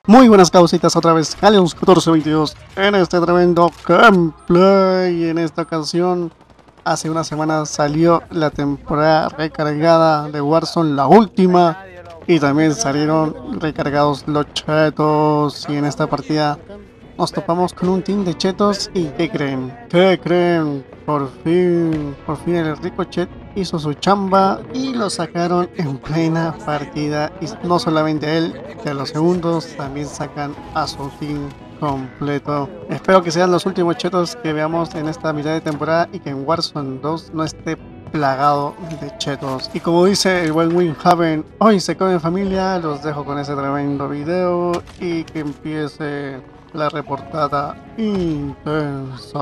Muy buenas causitas, otra vez Halions 1422 en este tremendo gameplay. Y en esta ocasión, hace una semana salió la temporada recargada de Warzone, la última, y también salieron recargados los chetos. Y en esta partida nos topamos con un team de chetos. ¿Y qué creen? ¿Qué creen? Por fin el Ricochet hizo su chamba y lo sacaron en plena partida. Y no solamente él, que a los segundos también sacan a su team completo. Espero que sean los últimos chetos que veamos en esta mitad de temporada y que en Warzone 2 no esté plagado de chetos. Y como dice el buen Winhaven, hoy se come familia. Los dejo con ese tremendo video y que empiece la reportada intensa.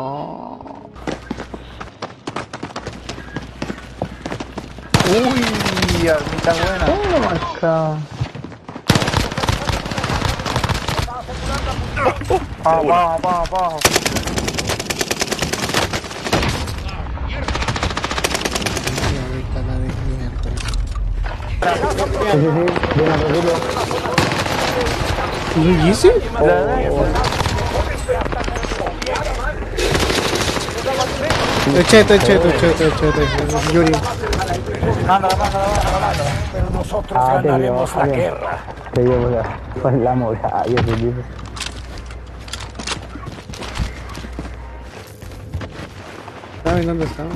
Uy, armita buena. Oh my god. Abajo. Sí, bien a Rodrigo. ¿Lo hice? El cheto, Yuri. Pero nosotros ganaremos la guerra. Te llevo la muralla, te digo. ¿Saben dónde estamos?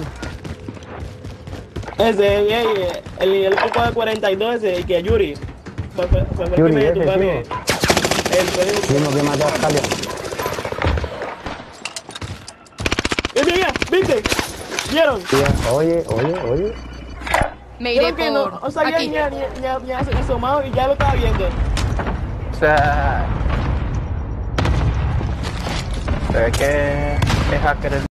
Ese, el poco de 42, ese, que Yuri. Fue el que Yuri, me ese, tumbó a mí. Tengo que matar a Jaleo. Mira, ¿viste? ¿Vieron? Oye. Me iré Creo que no, por o sea, aquí. ya se asomado y ya lo estaba viendo. O sea, se ve que es hacker el...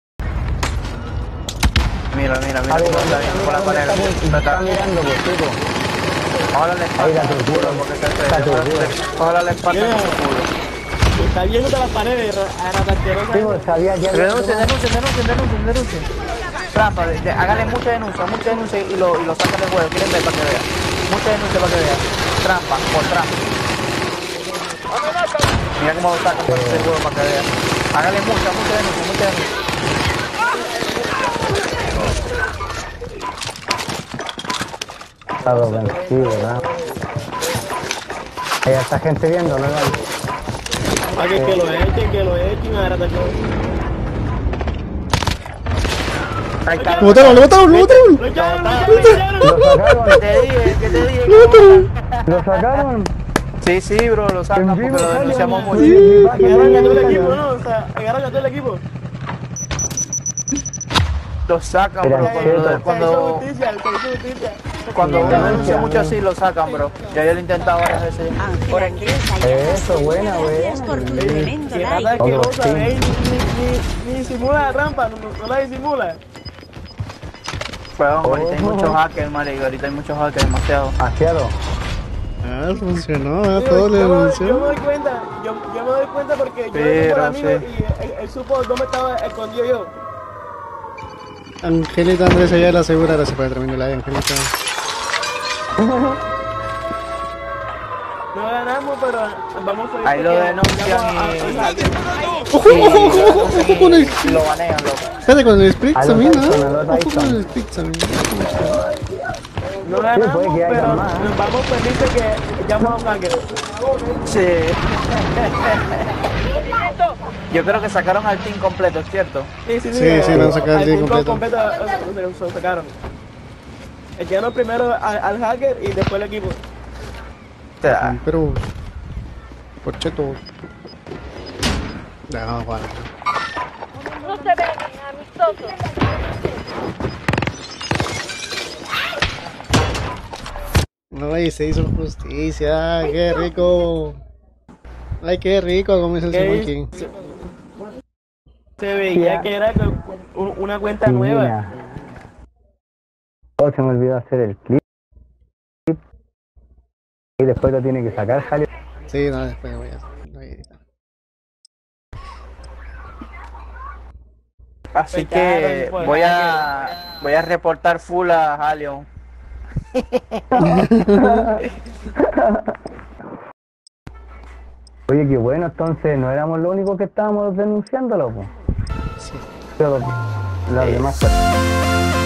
Mira cómo está viendo por la pared. Está mirando, pues, chico. Ojalá le Ahí la espalda el tortura, culo porque se está tortura. Ojalá le espalda el culo. Está viendo de las paredes, ratanterosa. Chico, sabía que había... Denuncien. Trampa, hágale mucha denuncia y lo sacan del juego. Quieren ver para que vean. Mucha denuncia para que vean. Trampa, por trampa. Mira cómo lo sacan del juego para que vean. Hágale mucha denuncia. Estado vencido, ¿verdad? Hay esta gente viendo, ¿no? Que lo echen, ahora te ¡Lo botaron! Lo sacaron, ¿Qué te dije? lo sacaron. Sí, bro, lo sacan porque lo denunciamos mucho. agarran a todo el equipo, ¿no? O sea, agarran a todo el equipo. Lo sacan, Era bro, cierto. cuando uno denuncia mucho así, lo sacan, bro. Ya yo lo he intentado varias veces. Por aquí. Eso, buena. Gracias por tu tremendo Que nada like. asquerosa, ni disimula la trampa, no la disimula. Pero ahorita hay muchos hackers, marico, demasiado. Asiado. Ah, funcionó, Digo, todo le yo me denunció. doy cuenta, yo me doy cuenta porque yo Pero, por amigo sí. y él supo dónde estaba escondido yo. Angelita Andrés allá la segura, ahora se puede terminar la Angelita. No ganamos, pero vamos a ir. Ahí lo denuncian y lo banean, loco. Espérate con el Spritz A los también, Tyson, a ¿no? los Ojo Tyson. con el Spritz también. No ganamos, puede que haya pero más. nos vamos felices que llamo a un hacker. Sí. Yo creo que sacaron al team completo, ¿cierto? Sí, lo han sacado el día completo. Lo sacaron. Quedaron primero al hacker y después el equipo. O sea, Pero... Por cheto... No, Juan. No se ven amistosos. No, y se hizo justicia, qué rico. Ay, qué rico, como dice el Simón King. Se veía que era una cuenta nueva. Divina. Oh, se me olvidó hacer el clip. Y después lo tiene que sacar, Jaleo. Sí, no, después voy a editar. así que voy a reportar full a Halion. Oye, qué bueno, entonces no éramos los únicos que estábamos denunciándolo, pues. Sí. Pero las demás personas.